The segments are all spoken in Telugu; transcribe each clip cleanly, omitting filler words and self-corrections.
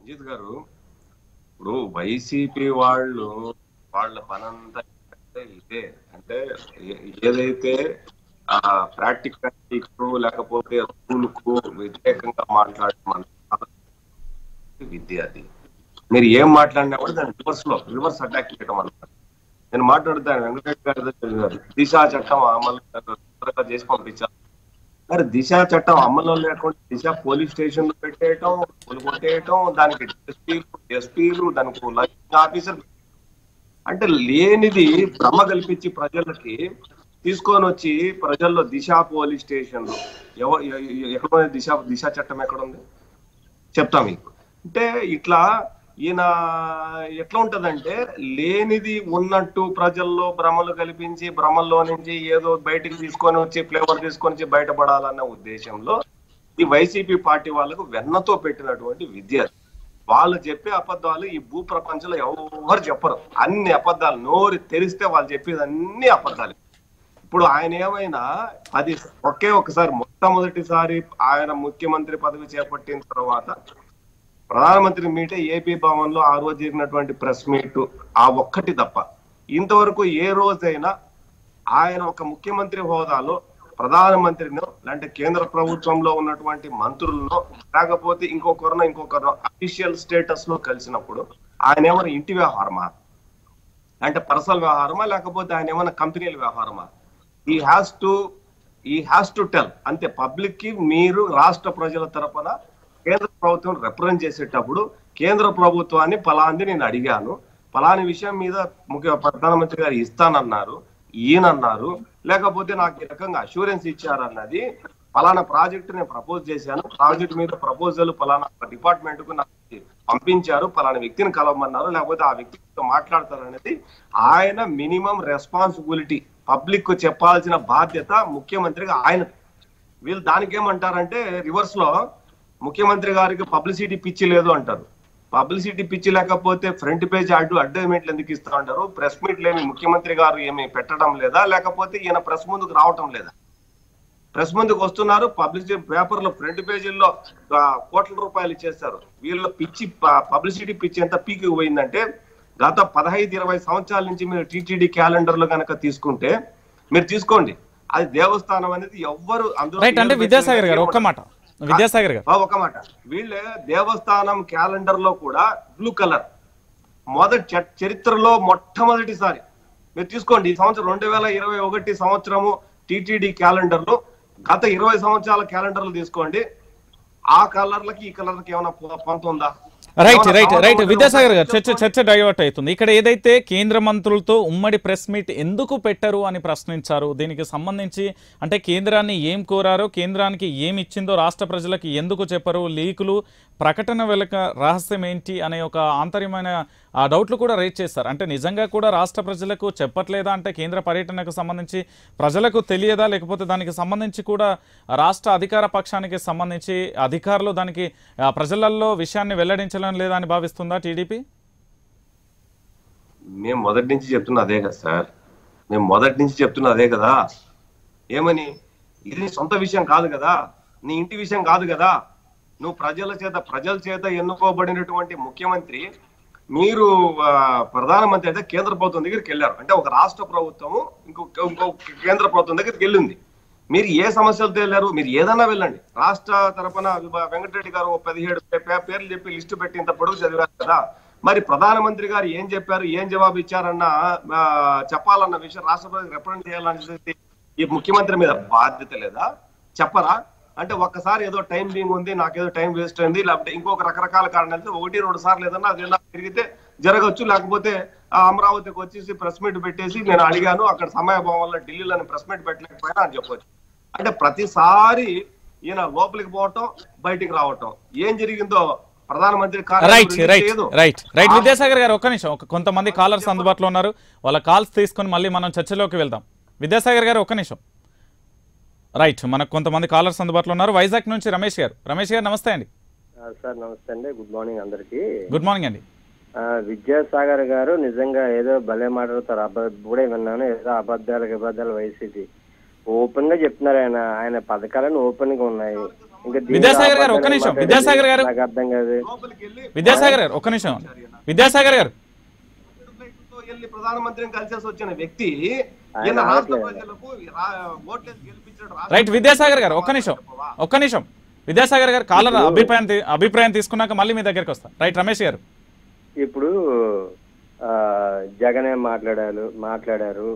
అజిత్ గారు, ఇప్పుడు వైసీపీ వాళ్ళ పనంతా ఇదే. అంటే ఏదైతే ప్రాక్టికల్ లేకపోతే రూల్ కు వ్యతిరేకంగా మాట్లాడడం విద్య. అది మీరు ఏం మాట్లాడినా కూడా దాన్ని రివర్స్ అటాక్ చేయడం అన్నమాట. నేను మాట్లాడుతాను వెంకటరెడ్డి గారి దగ్గర గారు దిశ చట్టం అమలు త్వరగా చేసి పంపించారు. మరి దిశ చట్టం అమల్లో లేకుండా దిశ పోలీస్ స్టేషన్ పెట్టేయటం, కొట్టేయటం, దానికి ఎస్పీలు దానికి ఆఫీసర్ అంటే లేనిది భ్రమ కల్పించి ప్రజలకి తీసుకొని వచ్చి ప్రజల్లో దిశ పోలీస్ స్టేషన్లు ఎక్కడ దిశ చట్టం ఎక్కడ ఉంది చెప్తా మీకు. అంటే ఇట్లా ఈయన ఎట్లా ఉంటదంటే లేనిది ఉన్నట్టు ప్రజల్లో భ్రమలు కల్పించి భ్రమల్లో నుంచి ఏదో బయటికి తీసుకొని వచ్చి ఫ్లేవర్ తీసుకొని వచ్చి బయటపడాలన్న ఉద్దేశంలో ఈ వైసీపీ పార్టీ వాళ్ళకు వెన్నతో పెట్టినటువంటి విద్య. వాళ్ళు చెప్పే అబద్ధాలు ఈ భూ ప్రపంచంలో ఎవరు చెప్పరు. అన్ని అబద్ధాలు నోరు తెరిస్తే వాళ్ళు చెప్పేది అన్ని అబద్ధాలు. ఇప్పుడు ఆయన ఏమైనా అది ఒకసారి మొట్టమొదటిసారి ఆయన ముఖ్యమంత్రి పదవి చేపట్టిన తర్వాత ప్రధానమంత్రి మీటే ఏపీ భవన్ లో ఆ రోజు జరిగినటువంటి ప్రెస్ మీట్ ఆ ఒక్కటి తప్ప ఇంతవరకు ఏ రోజైనా ఆయన ఒక ముఖ్యమంత్రి హోదాలో ప్రధానమంత్రినో లేదంటే కేంద్ర ప్రభుత్వంలో ఉన్నటువంటి మంత్రులను లేకపోతే ఇంకొకరినో అఫీషియల్ స్టేటస్ లో కలిసినప్పుడు ఆయన ఏమైనా ఇంటి వ్యవహారమా అంటే పర్సనల్ వ్యవహారమా లేకపోతే ఆయన ఏమైనా కంపెనీల వ్యవహారమా? ఈ హ్యాస్ టు టెల్ అంతే పబ్లిక్ కి. మీరు రాష్ట్ర ప్రజల తరపున కేంద్ర ప్రభుత్వం రిప్రజెంట్ చేసేటప్పుడు కేంద్ర ప్రభుత్వాన్ని ఫలాంది నేను అడిగాను, ఫలాని విషయం మీద ప్రధానమంత్రి గారు ఇస్తానన్నారు, ఈయనన్నారు, లేకపోతే నాకు ఈ రకంగా అష్యూరెన్స్ ఇచ్చారన్నది ఫలానా ప్రాజెక్టు నేను ప్రపోజ్ చేశాను, ప్రాజెక్ట్ మీద ప్రపోజల్ ఫలానా డిపార్ట్మెంట్ కు నాకు పంపించారు, ఫలానా వ్యక్తిని కలవమన్నారు, లేకపోతే ఆ వ్యక్తితో మాట్లాడతారనేది ఆయన మినిమం రెస్పాన్సిబిలిటీ పబ్లిక్ కు చెప్పాల్సిన బాధ్యత ముఖ్యమంత్రిగా ఆయన. వీళ్ళు దానికి ఏమంటారంటే రివర్స్ లో ముఖ్యమంత్రి గారికి పబ్లిసిటీ పిచ్చి లేదు అంటారు. పబ్లిసిటీ పిచ్చి లేకపోతే ఫ్రంట్ పేజ్ అడ్వర్టైజ్మెంట్లు ఎందుకు ఇస్తా ఉంటారు? ప్రెస్ మీట్లు ఏమి ముఖ్యమంత్రి గారు ఏమి పెట్టడం లేదా, లేకపోతే ఈయన ప్రెస్ ముందుకు రావటం లేదా? ప్రెస్ ముందుకు వస్తున్నారు, పబ్లిసిటీ పేపర్లో ఫ్రంట్ పేజీల్లో కోట్ల రూపాయలు ఇచ్చేస్తారు. వీళ్ళ పిచ్చి పబ్లిసిటీ పిచ్చి ఎంత పీకి పోయిందంటే గత 15-20 సంవత్సరాల నుంచి మీరు టీటీడీ క్యాలెండర్ లో కనుక తీసుకుంటే మీరు తీసుకోండి, అది దేవస్థానం అనేది ఎవ్వరు అందులో విద్యాసాగర్ గారు ఒక మాట వీళ్ళే దేవస్థానం క్యాలెండర్ లో కూడా బ్లూ కలర్ చరిత్రలో మొట్టమొదటిసారి మీరు తీసుకోండి. ఈ సంవత్సరం 2021 సంవత్సరము టీటీడీ క్యాలెండర్ లో గత 20 సంవత్సరాల క్యాలెండర్లు తీసుకోండి, ఆ కలర్లకి ఈ కలర్లకి ఏమైనా పొంత ఉందా? రైట్ విద్యాసాగర్ గారు, చర్చ డైవర్ట్ అవుతుంది. ఇక్కడ ఏదైతే కేంద్ర మంత్రులతో ఉమ్మడి ప్రెస్ మీట్ ఎందుకు పెట్టరు అని ప్రశ్నించారు, దీనికి సంబంధించి అంటే కేంద్రాన్ని ఏం కోరారో, కేంద్రానికి ఏమి ఇచ్చిందో రాష్ట్ర ప్రజలకు ఎందుకు చెప్పరు, లీకులు ప్రకటన వెనుక రహస్యం ఏంటి అనే ఒక ఆంతర్యమైన డౌట్లు కూడా రైజ్ చేస్తారు. అంటే నిజంగా కూడా రాష్ట్ర ప్రజలకు చెప్పట్లేదా, అంటే కేంద్ర పర్యటనకు సంబంధించి ప్రజలకు తెలియదా, లేకపోతే దానికి సంబంధించి కూడా రాష్ట్ర అధికార పక్షానికి సంబంధించి అధికారులు దానికి ప్రజలలో విషయాన్ని వెల్లడించడం లేదా అని భావిస్తుందా టీడీపీ? మేము మొదటి నుంచి చెప్తున్నా అదే కదా సార్, అదే కదా. ఏమని, ఇది సొంత విషయం కాదు కదా, నీ ఇంటి విషయం కాదు కదా, నువ్వు ప్రజల చేత ఎన్నుకోబడినటువంటి ముఖ్యమంత్రి, మీరు ప్రధానమంత్రి అయితే కేంద్ర ప్రభుత్వం దగ్గరికి వెళ్ళారు. అంటే ఒక రాష్ట్ర ప్రభుత్వము ఇంకో కేంద్ర ప్రభుత్వం దగ్గరికి వెళ్ళింది. మీరు ఏ సమస్యలతో వెళ్ళారు? మీరు ఏదన్నా వెళ్ళండి. రాష్ట్ర తరఫున వెంకటరెడ్డి గారు 17 పేర్లు చెప్పి లిస్టు పెట్టి ఇంత పొడుగు చదివారు కదా, మరి ప్రధానమంత్రి గారు ఏం చెప్పారు, ఏం జవాబు ఇచ్చారన్న చెప్పాలన్న విషయం రాష్ట్ర ప్రజలకు రిప్రజెంట్ చేయాలనేది ఈ ముఖ్యమంత్రి మీద బాధ్యత లేదా? చెప్పరా? అంటే ఒక్కసారి ఏదో టైం బీయింగ్ ఉంది, నాకేదో టైం వేస్ట్ అయింది, లేకపోతే ఇంకొక రకరకాల కారణాలు 1-2 సార్లు ఏదన్నా అది తిరిగితే జరగచ్చు, లేకపోతే అమరావతికి వచ్చేసి ప్రెస్ మీట్ పెట్టేసి నేను అడిగాను, అక్కడ సమయభావం వల్ల ఢిల్లీలో ప్రెస్ మీట్ పెట్టలేకపోయినా అని చెప్పొచ్చు. అంటే ప్రతిసారి ఈయన లోపలికి పోవటం, బయటికి రావటం, ఏం జరిగిందో ప్రధానమంత్రి రైట్ విద్యాసాగర్ గారు ఒక్క నిమిషం, కొంతమంది కాలర్స్ అందుబాటులో ఉన్నారు, వాళ్ళ కాల్స్ తీసుకొని మళ్ళీ మనం చర్చలోకి వెళ్దాం. విద్యాసాగర్ గారు ఒక్క నిమిషం. రైట్, మనకు కొంతమంది కాలర్స్ అందుబాటులో ఉన్నారు. వైజాగ్ నుంచి రమేష్ గారు నమస్తే అండి. సార్ నమస్తే అండి, గుడ్ మార్నింగ్ అందరికి. గుడ్ మార్నింగ్ అండి. విద్యాసాగర్ గారు నిజంగా ఏదో భలే మాట్లాడతారు, ఇప్పుడే విన్నాను, ఏదో అబద్ధాలు వైసీపీ ఓపెన్ గా చెప్తున్నారు. ఆయన పథకాలను ఓపెన్ గా ఉన్నాయి. ఇంకా విద్యాసాగర్ గారు ఒక్క నిమిషం, విద్యాసాగర్ గారు నాకు అర్థం కాదు. విద్యాసాగర్ గారు ఒక్క నిమిషం, విద్యాసాగర్ గారు ప్రధానమంత్రిని కలిసేసి వచ్చిన వ్యక్తి ఈయన రాష్ట్ర ప్రజలకు ఓట్లేసి గెలిపించాడు. రైట్ విద్యాసాగర్ గారు ఒక్క నిమిషం విద్యాసాగర్ గారు కాలర్ అభిప్రాయం తీసుకున్నాక మళ్ళీ మీ దగ్గరికి వస్తా. రైట్ రమేష్ గారు, ఇప్పుడు జగన్ ఏం మాట్లాడారు,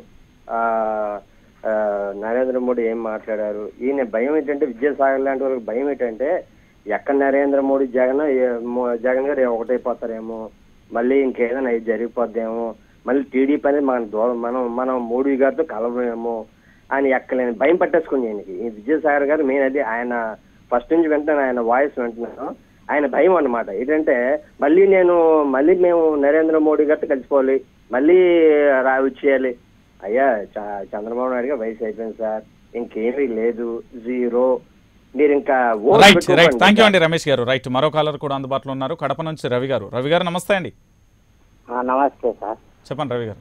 నరేంద్ర మోడీ ఏం మాట్లాడారు. ఈయన భయం ఏంటంటే, విద్యాసాగర్ లాంటి వాళ్ళకి భయం ఏంటంటే ఎక్కడ నరేంద్ర మోడీ జగన్ గారు ఒకటైపోతారేమో, మళ్ళీ ఇంకేదైనా ఇది జరిగిపోద్దేమో, మళ్ళీ టీడీపీ అనేది మనం మోడీ గారితో కలవమేమో అని ఎక్కలేని భయం పట్టేసుకుంది ఆయనకి. ఈ విద్యాసాగర్ గారు మెయిన్ అది. ఆయన ఫస్ట్ నుంచి వింటాను, ఆయన వాయిస్ వింటున్నాను, ఆయన భయం అన్నమాట. ఏంటంటే మళ్ళీ మేము నరేంద్ర మోడీ గారితో కలిసిపోవాలి, మళ్ళీ వచ్చేయాలి. అయ్యా చంద్రబాబు నాయుడు గారు వయసు అయిపోయింది సార్, ఇంకేమీ లేదు, జీరో. మీరు ఇంకా రైట్ థ్యాంక్ యూ అండి రమేష్ గారు. రైట్ మరో కాలర్ కూడా అందుబాటులో ఉన్నారు, కడప నుంచి రవి గారు నమస్తే అండి. నమస్తే సార్, చెప్పండి రవి గారు.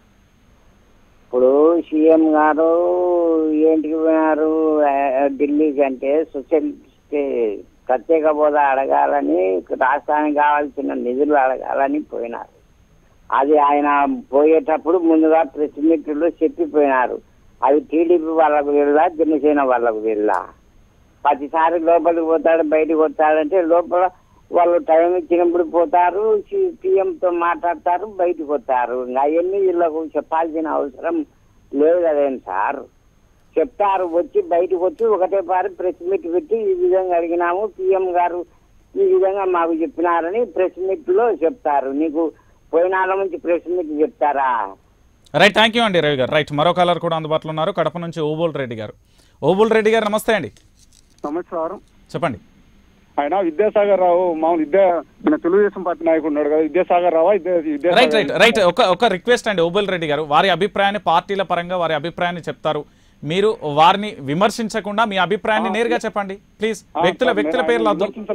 ఇప్పుడు సీఎం గారు ఏంటికి పోయినారు ఢిల్లీకి అంటే సోషలిస్ట్ ప్రత్యేక హోదా అడగాలని, రాష్ట్రానికి కావాల్సిన నిధులు అడగాలని పోయినారు. అది ఆయన పోయేటప్పుడు ముందుగా ప్రెస్ మీట్లో చెప్పిపోయినారు. అది టీడీపీ వాళ్ళకు వెళ్ళా, జనసేన వాళ్ళకు వెళ్ళా. ప్రతిసారి లోపలికి పోతాడు బయటకు వస్తాడంటే లోపల వాళ్ళు టైం ఇచ్చినప్పుడు పోతారు, సీఎంతో మాట్లాడతారు, బయటకు వస్తారు. అవన్నీ వీళ్ళకు చెప్పాల్సిన అవసరం లేదు కదేం సార్. చెప్తారు, వచ్చి బయటకు వచ్చి ఒకటే పారి ప్రెస్ మీట్ పెట్టి ఈ విధంగా అడిగినాము, సీఎం గారు ఈ విధంగా మాకు చెప్పినారని ప్రెస్ మీట్ లో చెప్తారు. నీకు పోయినాళ్ళ నుంచి ప్రెస్ మీట్ చెప్తారా? రైట్ థ్యాంక్ యూ అండి రవి గారు. రైట్ మరో కాలర్ కూడా అందుబాటులో ఉన్నారు, కడప నుంచి ఓబుల్ రెడ్డి గారు నమస్తే అండి. నమస్కారం, చెప్పండి. ఆయన విద్యాసాగర్ రావు మామూలు తెలుగుదేశం పార్టీ నాయకుడు ఉన్నాడు కదా, విద్యాసాగర్ రావా? రైట్ ఒక రిక్వెస్ట్ అండి ఓబుల్ రెడ్డి గారు, వారి అభిప్రాయాన్ని పార్టీల పరంగా వారి అభిప్రాయాన్ని చెప్తారు, మీరు వారిని విమర్శించకుండా మీ అభిప్రాయాన్ని నేరుగా చెప్పండి ప్లీజ్. వ్యక్తుల పేర్లు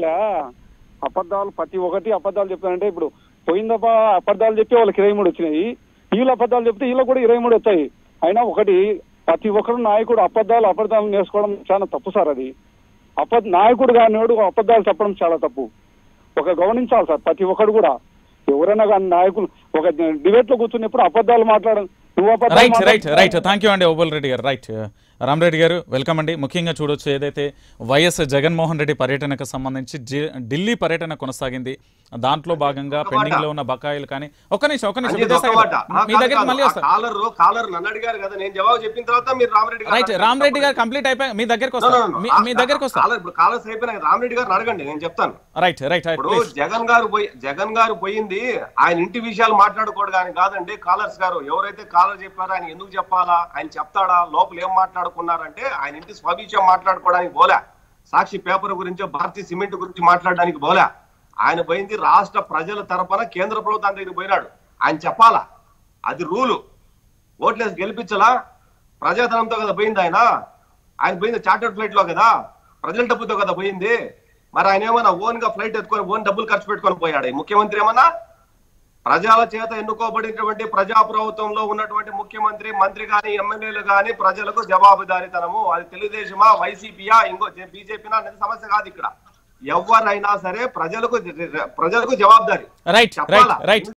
అబద్ధాలు ప్రతి ఒక్కటి అబద్ధాలు చెప్తానంటే, ఇప్పుడు పోయిందబ్బా అబద్ధాలు చెప్పి వాళ్ళకి 23 వచ్చినాయి, వీళ్ళు అబద్ధాలు చెప్తే వీళ్ళకి కూడా 23 వస్తాయి. అయినా ఒకటి, ప్రతి ఒక్కరు నాయకుడు అబద్ధాలు నేర్చుకోవడం చాలా తప్పు సార్. అది నాయకుడు కానివాడు అబద్ధాలు చెప్పడం చాలా తప్పు. గమనించాలి సార్ ప్రతి ఒక్కడు కూడా. ఎవరైనా కానీ నాయకులు ఒక డిబేట్ లో కూర్చున్నప్పుడు అబద్ధాలు మాట్లాడడం. రైట్ థ్యాంక్ యూ అండి ఓబుల్ రెడ్డి గారు. రైట్ రామరెడ్డి గారు వెల్కమ్ అండి. ముఖ్యంగా చూడొచ్చు, ఏదైతే వైఎస్ జగన్మోహన్ రెడ్డి పర్యటనకు సంబంధించి ఢిల్లీ పర్యటన కొనసాగింది, దాంట్లో భాగంగా పెండింగ్ లో ఉన్న బకాయిలు కానీ ఒక్క నిమిషం మీ దగ్గర మళ్ళీ రైట్ రామరెడ్డి గారు కంప్లీట్ అయిపోయి మీ దగ్గరకు వస్తారు. జగన్ గారు పోయింది ఆయన ఇంటి విషయాలు మాట్లాడుకోవడానికి కాదండి. కాలర్స్ గారు ఎవరైతే కాలర్ చెప్పారో ఆయన ఎందుకు చెప్పాలా, ఆయన చెప్తాడా, లోపల ఏం మాట్లాడుకున్నారంటే ఆయన ఇంటి స్వవిషయం మాట్లాడుకోవడానికి పోలే, సాక్షి పేపర్ గురించో భారతీయ సిమెంట్ గురించి మాట్లాడడానికి పోలే. ఆయన పోయింది రాష్ట్ర ప్రజల తరపున కేంద్ర ప్రభుత్వం దగ్గరికి పోయినాడు. ఆయన చెప్పాలా, అది రూలు. ఓట్లేసి గెలిపించాలా, ప్రజాధనంతో కదా పోయింది. ఆయన పోయింది చార్టర్డ్ ఫ్లైట్ లో కదా, ప్రజల డబ్బుతో కదా పోయింది. మరి ఆయన ఏమన్నా ఓన్ గా ఫ్లైట్ ఎత్తుకొని ఓన్ డబ్బులు ఖర్చు పెట్టుకొని పోయాడు ఈ ముఖ్యమంత్రి? ఏమన్నా ప్రజల చేత ఎన్నుకోబడినటువంటి ప్రజాప్రభుత్వంలో ఉన్నటువంటి ముఖ్యమంత్రి, మంత్రి గాని, ఎమ్మెల్యేలు గాని ప్రజలకు జవాబుదారీతనము. అది తెలుగుదేశమా, వైసీపీయా, ఇంకో బీజేపీనా అనేది సమస్య కాదు. ఇక్కడ ఎవరైనా సరే ప్రజలకు జవాబుదారీ చెప్పాలా.